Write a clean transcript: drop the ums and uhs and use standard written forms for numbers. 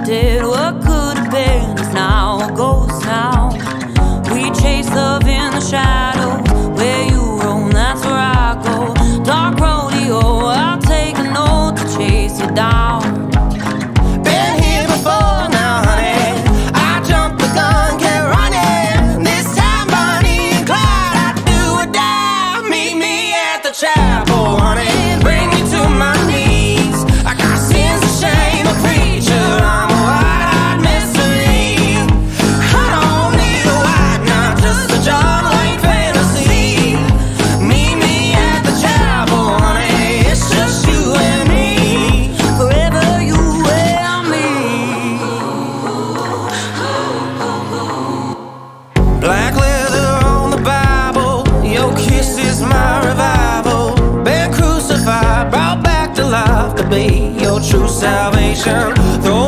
did. What could have been is now a ghost town. We chase love in the shadow. Where you roam, that's where I go. Dark rodeo, I'll take a note to chase you down. Been here before now, honey. I jumped the gun, kept running. This time Bonnie and Clyde, I do or die. Meet me at the chapel, honey. Bring me to my knees. I got sins of shame, a preacher. I'm a wide-eyed mystery. I don't need a white, not just a John Wayne fantasy. Meet me at the chapel, honey. It's just you and me. Forever you and me. Black leather on the Bible. Your kiss is my revival. Been crucified, brought back to life to be your true salvation. Throw